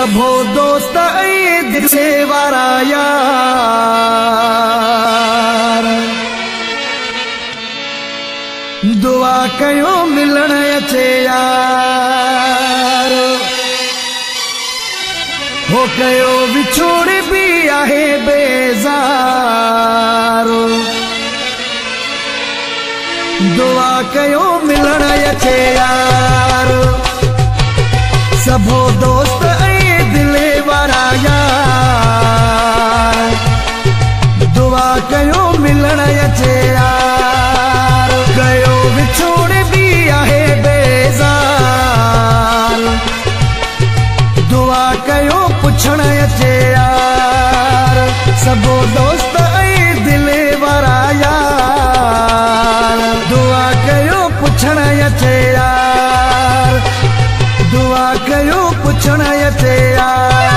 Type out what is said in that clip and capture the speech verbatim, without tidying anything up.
सभो दोस्त ऐं दिल से वारा यार दुआ कयो मिलण अचे यार हो कयो विछोड़ भी आहे बेज़ार दुआ कयो मिलण अचे यार सभो दोस्त ऐं दिल वारा यार दुआ कयो मिलण अचे यार कयो विछोड़ भी आहे बेज़ार दुआ कयो पुछण अचे यार सभो दोस्त ऐं दिल वारा यार दुआ कयो पुछण अचे यार दुआ कयो पुछण अचे यार।